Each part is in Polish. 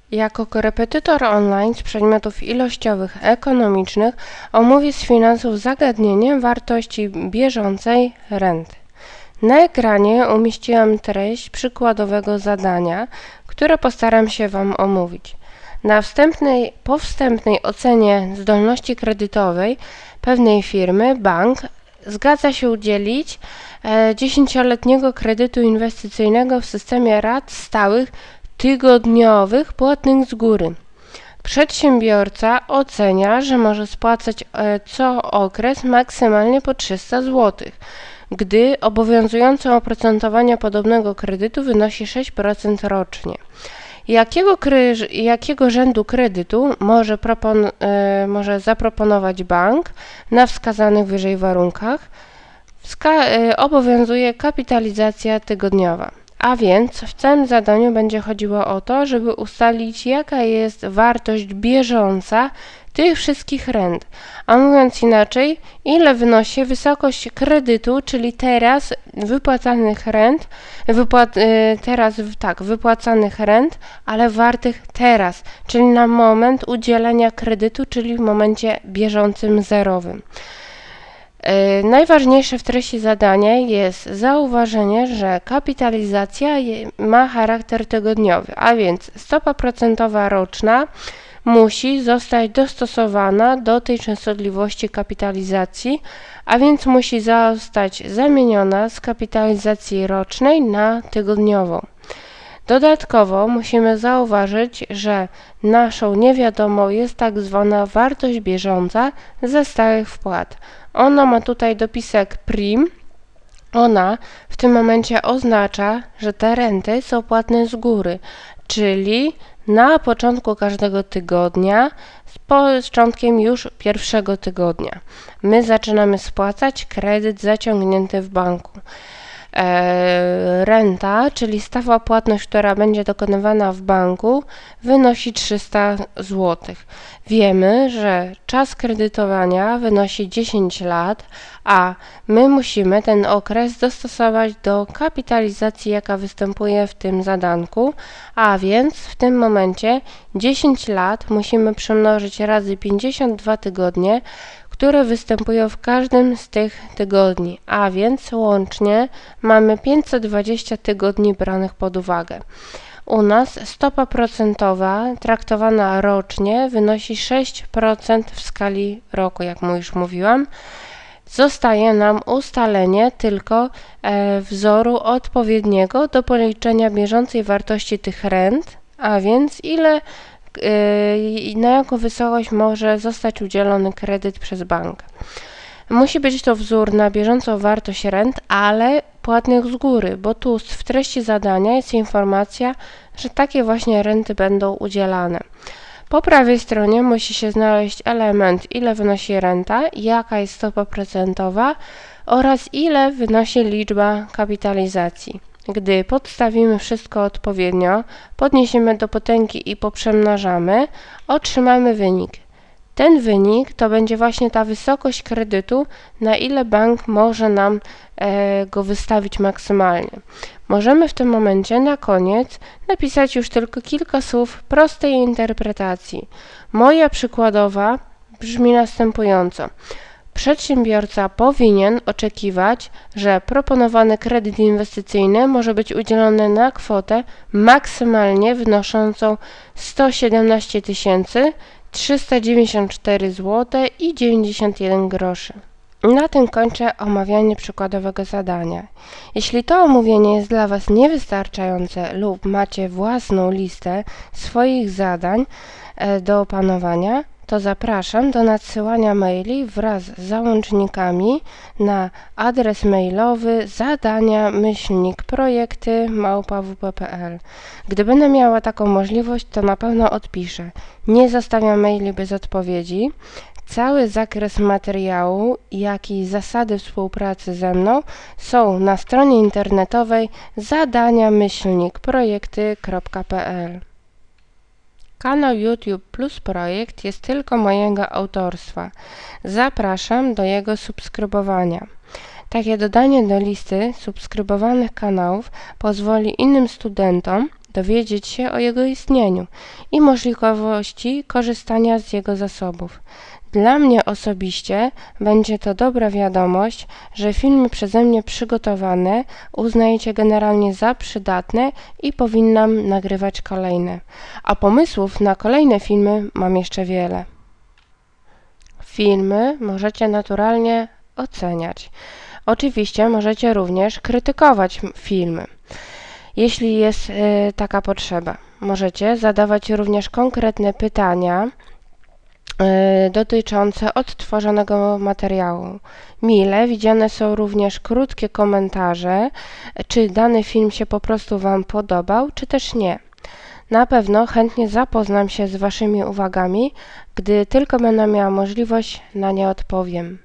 Jako korepetytor online z przedmiotów ilościowych ekonomicznych omówię z finansów zagadnienie wartości bieżącej renty. Na ekranie umieściłam treść przykładowego zadania, które postaram się Wam omówić. Po wstępnej ocenie zdolności kredytowej pewnej firmy bank zgadza się udzielić 10-letniego kredytu inwestycyjnego w systemie rat stałych tygodniowych płatnych z góry. Przedsiębiorca ocenia, że może spłacać co okres maksymalnie po 300 zł, gdy obowiązujące oprocentowanie podobnego kredytu wynosi 6% rocznie. Jakiego rzędu kredytu może zaproponować bank na wskazanych wyżej warunkach? Obowiązuje kapitalizacja tygodniowa. A więc w całym zadaniu będzie chodziło o to, żeby ustalić, jaka jest wartość bieżąca tych wszystkich rent. A mówiąc inaczej, ile wynosi wysokość kredytu, czyli teraz wypłacanych rent, wypłacanych rent, ale wartych teraz, czyli na moment udzielenia kredytu, czyli w momencie bieżącym zerowym. Najważniejsze w treści zadania jest zauważenie, że kapitalizacja ma charakter tygodniowy, a więc stopa procentowa roczna musi zostać dostosowana do tej częstotliwości kapitalizacji, a więc musi zostać zamieniona z kapitalizacji rocznej na tygodniową. Dodatkowo musimy zauważyć, że naszą niewiadomą jest tak zwana wartość bieżąca ze stałych wpłat. Ona ma tutaj dopisek prim. Ona w tym momencie oznacza, że te renty są płatne z góry, czyli na początku każdego tygodnia z początkiem już pierwszego tygodnia. My zaczynamy spłacać kredyt zaciągnięty w banku. Renta, czyli stała płatność, która będzie dokonywana w banku, wynosi 300 zł. Wiemy, że czas kredytowania wynosi 10 lat, a my musimy ten okres dostosować do kapitalizacji, jaka występuje w tym zadanku, a więc w tym momencie 10 lat musimy przemnożyć razy 52 tygodnie, które występują w każdym z tych tygodni, a więc łącznie mamy 520 tygodni branych pod uwagę. U nas stopa procentowa traktowana rocznie wynosi 6% w skali roku, jak już mówiłam. Zostaje nam ustalenie tylko wzoru odpowiedniego do policzenia bieżącej wartości tych rent, a więc na jaką wysokość może zostać udzielony kredyt przez bank. Musi być to wzór na bieżącą wartość rent, ale płatnych z góry, bo tu w treści zadania jest informacja, że takie właśnie renty będą udzielane. Po prawej stronie musi się znaleźć element, ile wynosi renta, jaka jest stopa procentowa oraz ile wynosi liczba kapitalizacji. Gdy podstawimy wszystko odpowiednio, podniesiemy do potęgi i poprzemnażamy, otrzymamy wynik. Ten wynik to będzie właśnie ta wysokość kredytu, na ile bank może nam go wystawić maksymalnie. Możemy w tym momencie na koniec napisać już tylko kilka słów prostej interpretacji. Moja przykładowa brzmi następująco. Przedsiębiorca powinien oczekiwać, że proponowany kredyt inwestycyjny może być udzielony na kwotę maksymalnie wynoszącą 117 394 zł i 91 groszy. Na tym kończę omawianie przykładowego zadania. Jeśli to omówienie jest dla Was niewystarczające lub macie własną listę swoich zadań do opanowania, to zapraszam do nadsyłania maili wraz z załącznikami na adres mailowy zadania@projekty@wp.pl. Gdy będę miała taką możliwość, to na pewno odpiszę. Nie zostawiam maili bez odpowiedzi. Cały zakres materiału, jak i zasady współpracy ze mną są na stronie internetowej zadania-projekty.pl. Kanał YouTube Plus Projekt jest tylko mojego autorstwa. Zapraszam do jego subskrybowania. Takie dodanie do listy subskrybowanych kanałów pozwoli innym studentom dowiedzieć się o jego istnieniu i możliwości korzystania z jego zasobów. Dla mnie osobiście będzie to dobra wiadomość, że filmy przeze mnie przygotowane uznajecie generalnie za przydatne i powinnam nagrywać kolejne. A pomysłów na kolejne filmy mam jeszcze wiele. Filmy możecie naturalnie oceniać. Oczywiście możecie również krytykować filmy, jeśli jest taka potrzeba. Możecie zadawać również konkretne pytania dotyczące odtworzonego materiału. Mile widziane są również krótkie komentarze, czy dany film się po prostu Wam podobał, czy też nie. Na pewno chętnie zapoznam się z Waszymi uwagami, gdy tylko będę miała możliwość, na nie odpowiem.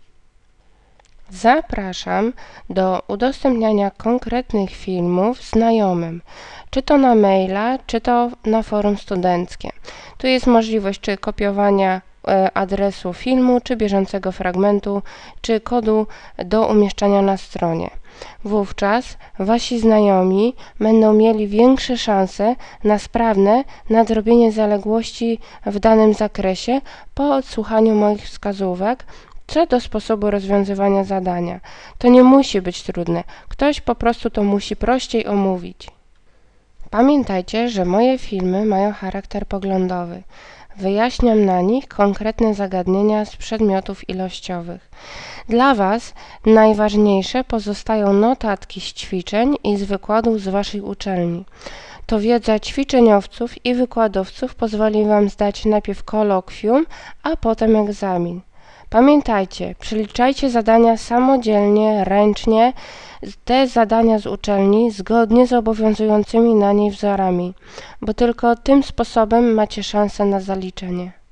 Zapraszam do udostępniania konkretnych filmów znajomym, czy to na maila, czy to na forum studenckie. Tu jest możliwość czy kopiowania adresu filmu, czy bieżącego fragmentu, czy kodu do umieszczania na stronie. Wówczas Wasi znajomi będą mieli większe szanse na sprawne nadrobienie zaległości w danym zakresie po odsłuchaniu moich wskazówek co do sposobu rozwiązywania zadania. To nie musi być trudne, ktoś po prostu to musi prościej omówić. Pamiętajcie, że moje filmy mają charakter poglądowy. Wyjaśniam na nich konkretne zagadnienia z przedmiotów ilościowych. Dla Was najważniejsze pozostają notatki z ćwiczeń i z wykładów z Waszej uczelni. To wiedza ćwiczeniowców i wykładowców pozwoli Wam zdać najpierw kolokwium, a potem egzamin. Pamiętajcie, przeliczajcie zadania samodzielnie, ręcznie, te zadania z uczelni zgodnie z obowiązującymi na niej wzorami, bo tylko tym sposobem macie szansę na zaliczenie.